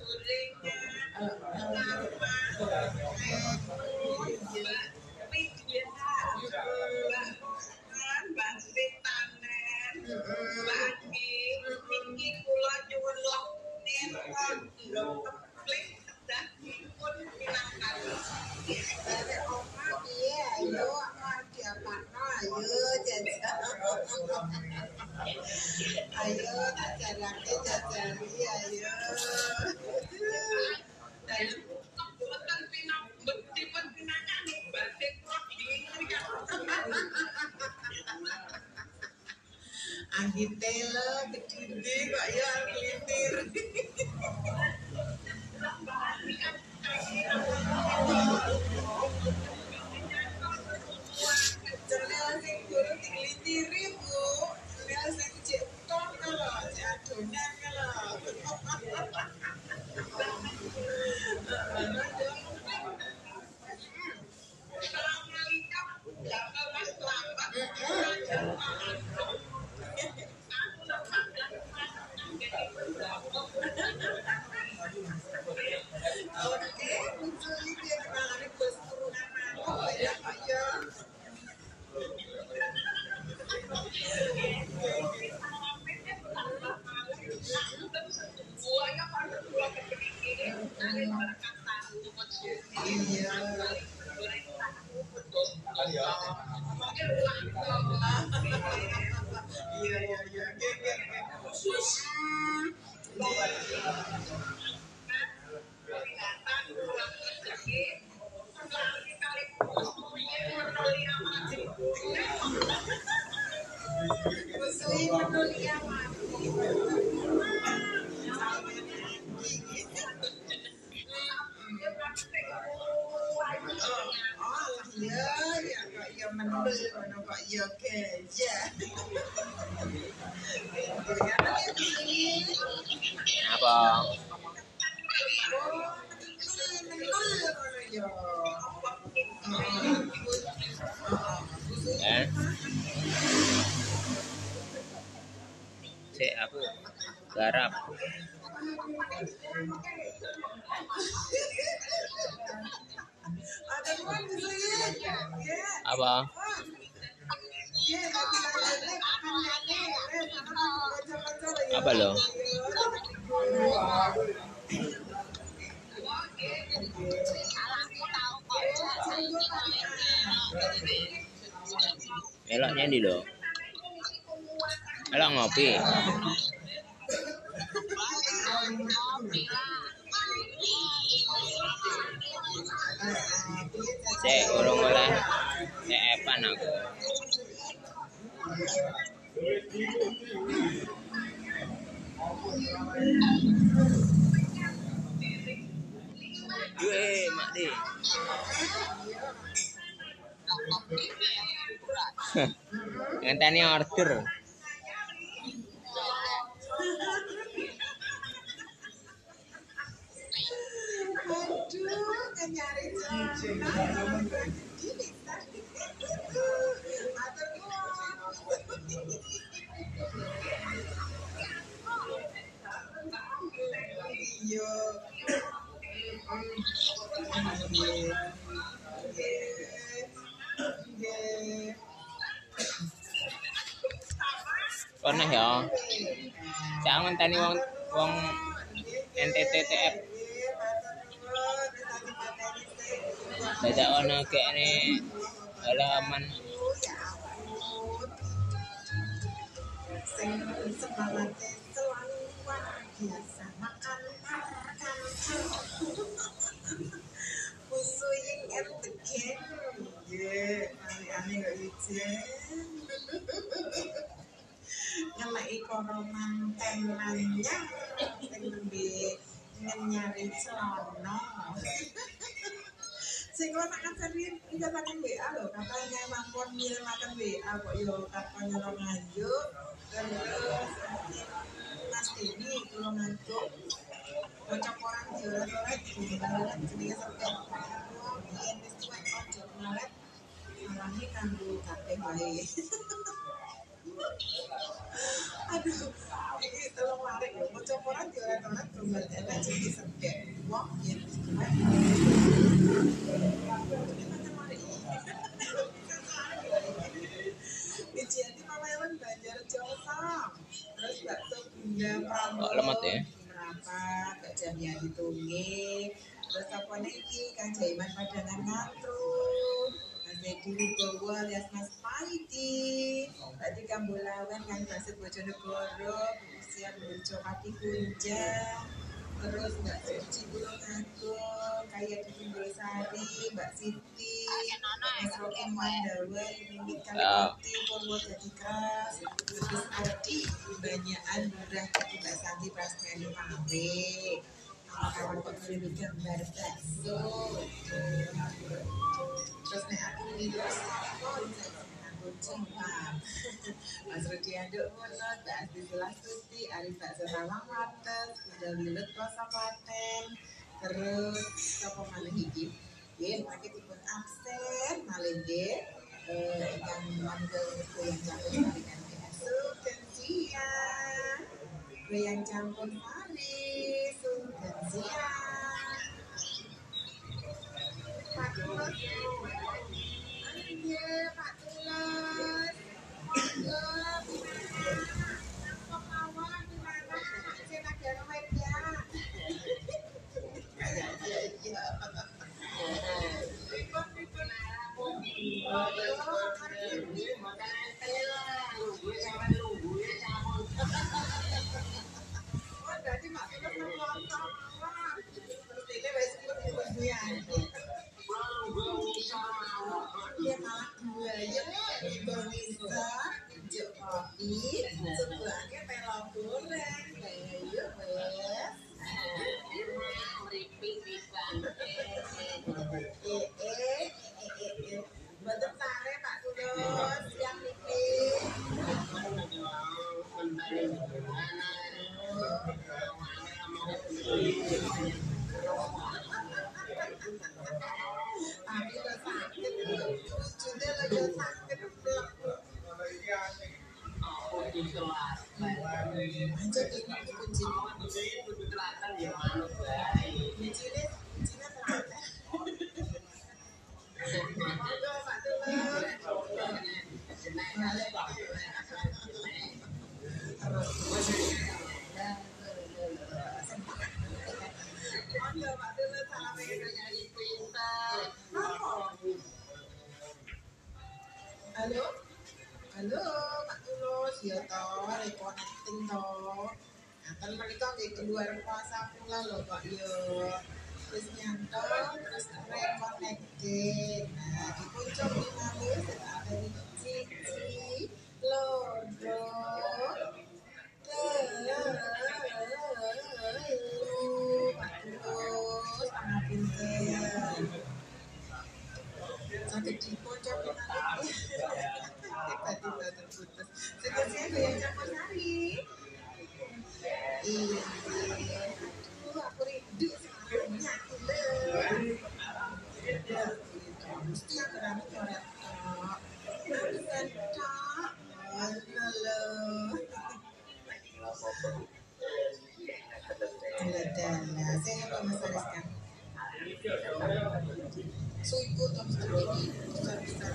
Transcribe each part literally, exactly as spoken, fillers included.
Ayo tak jalake jajali ayo. Angin telo gede kok ya kelintir. Jangan sing guru dikelintiri Bu. Jangan sing ceton kalau adonan kalau. Oke, muncul ini dia kenalane bos turunan aku ya Pak ya. Iya iya iya. Muslim peduli amat. Ya, ya kok ya menul ngono kok ya oke. Ya. Apa? Eh? Cek aku garap. Apa? Apa lo? Eloknya di lo. Elok ngopi. Cek urung oleh cek epan aku. Gue mak di. Ngenteni order. Aduh, nyari Yo. Kono ya. Jangan tani wong wong N T T T F. Dadak ono kene halaman Sing semangatnya selalu luar biasa. Makan makan. Pusing and the game. Yeah, aneh-aneh kok ijen. Ngelai koroman temannya sing nembe nyari celana. Sing kok tak kacarin ikatan W A lho, katanya mangkon ngirimaken W A kok yo kapan ora nganjuk. Terus Mas Deni kula ngantuk. Baca koran dioret-oret banget jenenge sampe yen wis tuwek ojo ngalet salami kanggo kabeh wae. Aduh, iki tolong larik ya. coporan di orang-orang tumbal enak jadi sedek wong yen Wijiati Pamayawan Banjar Josam terus bakso Bunda Pramono lemot ya merapat Gajah Yadi Tungging terus apa iki Kang Jaiman Padangan Ngatur Mas Edi Wibowo alias Mas Paidi Tadi Kambulawan Kang Basit Bojonegoro usia Bojo Pati Kunjang terus Mbak Suci Bulung Agung Kaya di Pinggulsari Mbak Siti Mas Roki Mandawa Mimit Kalikoti Purwo Jadi Keras terus Adi Banyakan Murah Jadi Mbak Santi Prasmeni Pamrik kawan kok lebih gambar bakso terus nek aku itu sapa aku cengkam Mas Rudi Anduk Munut Mbak Asti Selastuti Arif Bakso Tawang Wates udah wilut Rosa Paten terus sapa malih iki nggih sakitipun absen malih nggih eh ingkang manggil goyang campur sari kan Sugeng siang goyang campur sari Sugeng siang Pak Tulus iya Pak Tulus monggo gimana apa kawan gimana Cina Negara Media iya Jadi mak kita nonton terus ini wes ikut dia dia malah dua ya Indonesia hijau kopi sebelahnya telur goreng kayak wes eh eh betul sare Pak Tulus yang ini tapi lo sakit sudah lo sakit aja ini kunci kuncinya kuncinya terangkan monggo Pak Tulus monggo Pak Tulus salam nyanyi pintar halo halo Pak Tulus ya toh reconnecting toh ngaten menika nggih keluar puasa pula lho Pak yo terus nyantol terus reconnecting nah dipuncuk di malih dari Cici Lodo Pak Tulus pangapunten sakit dipuncuk di malih tiba-tiba terputus sebenarnya goyang campur sari iya aduh aku rindu sama nyanyi lho mesti aku rame coret tok bukan tok halo Dalah, saya apa Mas Ariska? Suiku tom segini besar-besar.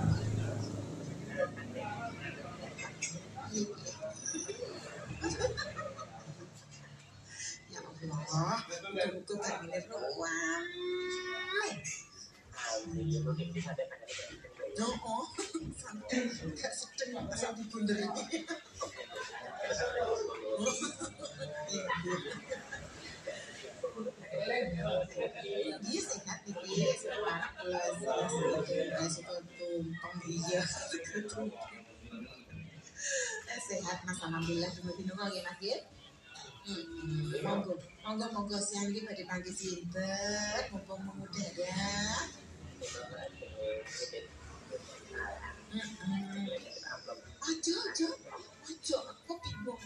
Ya Allah, tunggu termini ruang. Oh, santai, gak sedeng asal dibunder ini. Dia sehat nih, sekarang kelas suka tumpang dia, sehat mas alhamdulillah cuma binu kali mas ya. Monggo, monggo monggo siang ini pada pagi sinter, mumpung mengudara. Aja aja, aja aku bingung.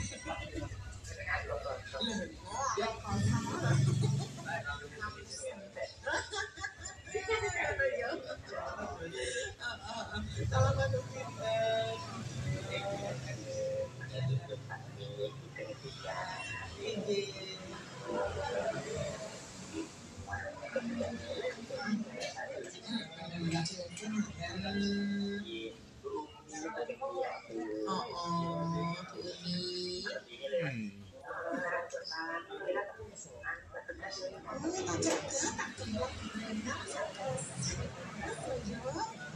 Kalau menunggu tak jaga, tak gemblok berenang, terus yo.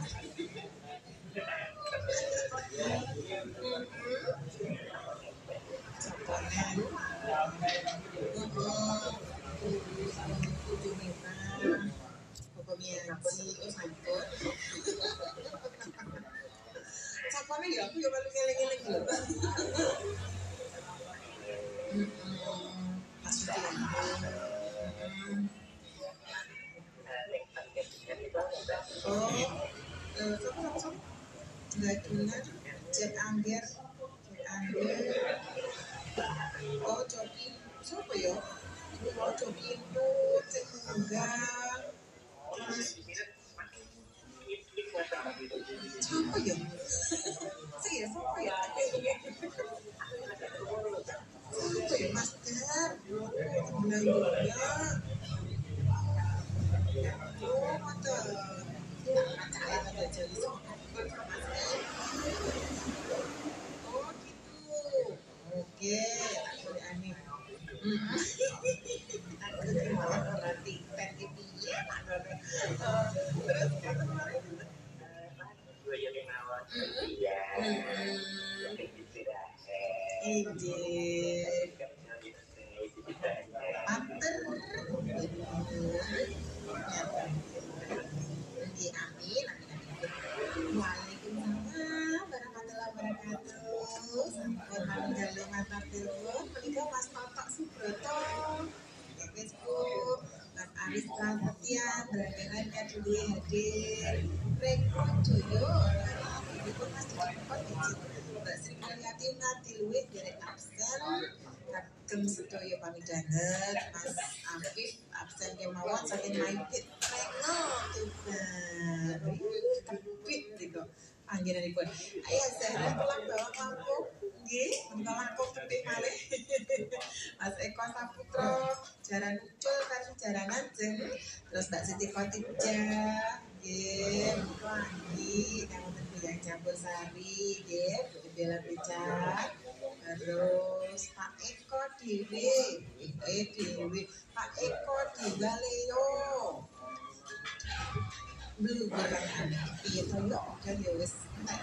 Tujuh meter, pokoknya si oh sangkut. Capone ya aku ya baru ngeleng-ngeleng lho. Pasukan. Oh, eh, sok sok nggak guna, Jack Angger, Jack Angger. Oh, Coki, siapa ya? Oh, Coki itu Cek Enggak. Siapa ya? Saya siapa ya? Siapa ya, Master? Benar juga. Oh, mata. Percaya ada jadi soal oh gitu. Oke, tak boleh aneh. Aku malah berarti pen ini ya, terus kata kemarin. Ije, panter, Oke, amin, amin, amin. Waalaikumsalam warahmatullahi wabarakatuh. Sampun manunggal matur telepon menika Mas Totok Subroto. Di Facebook, Mas Aris Prasetya, Brandelan Kaduli hadir. Reko Joyo, Ibu Mas Dikipot izin. Mbak Sri Mulyati Ngati Luwih derek absen. Kagem sedaya pamidanget Mas Afif absen kemawon saking Maipit Reno Tuban. Tepit niku panggenanipun. Ayah Zahra telah bawa lampu. Nggih, menika lampu tepit malih. Mas Eko Saputra, Jaran Ucul kali Jaranan Jeng. Terus Mbak Siti Khotijah. Nggih, menika Anggi kang wonten Buyang Campur Sari, nggih, Bu Bella Picat. Terus Pak Eko Dewi, eh Dewi, Pak Eko Dibaleo. Belum berangkat, iya toyo kan ya wes.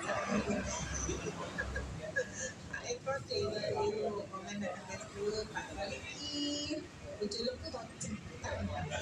Pak Eko Dibaleo, komen dan Facebook, Pak Waliki, ujuluk tuh kok cepetan.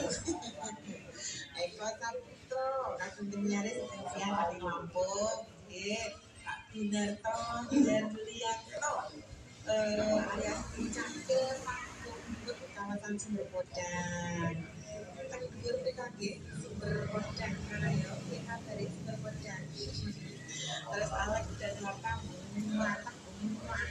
Eko Saputra, kakung penyaris siang dari Lampung, Pak Binarto, Darlianto. Uh, alias Cangkir Pak kawasan Sumber Podang. Tenggur P K G Sumber Podang karena ya pihak dari Sumber Podang. Terus Alek dan Lapa mantap semua.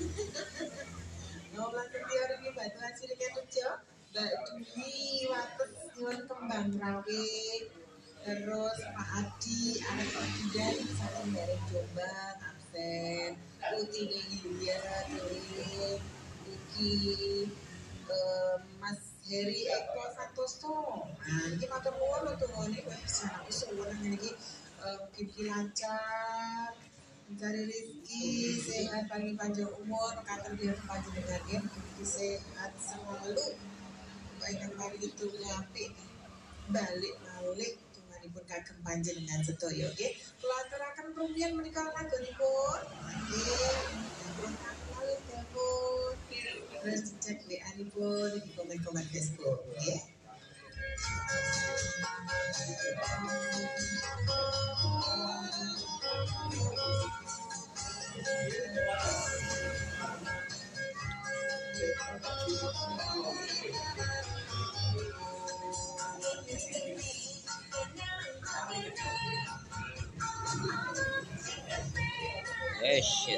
Ngolah teori ini batu hasilnya tujuh. Mbak Dwi Wates Nyuwun Kembang Rawe. Terus Pak Adi anak Bidan saking dari Jombang absen. Putih Yulia, Dewi, Uki, uh, Mas Heri Eko Santoso. Nah, ini matur nuwun untuk ini bisa aku seorang ini mungkin lancar, mencari rezeki, sehat paling panjang umur, kata dia panjenengan mungkin sehat selalu. Baik yang paling itu ngapi balik balik. Pun kagem panjenengan sedaya nggih. Kula aturaken rumiyin menika lagunipun. Nggih. Sampun kalih telepon. Terus cek W A-nipun di komen-komen Facebook nggih. Eh shit.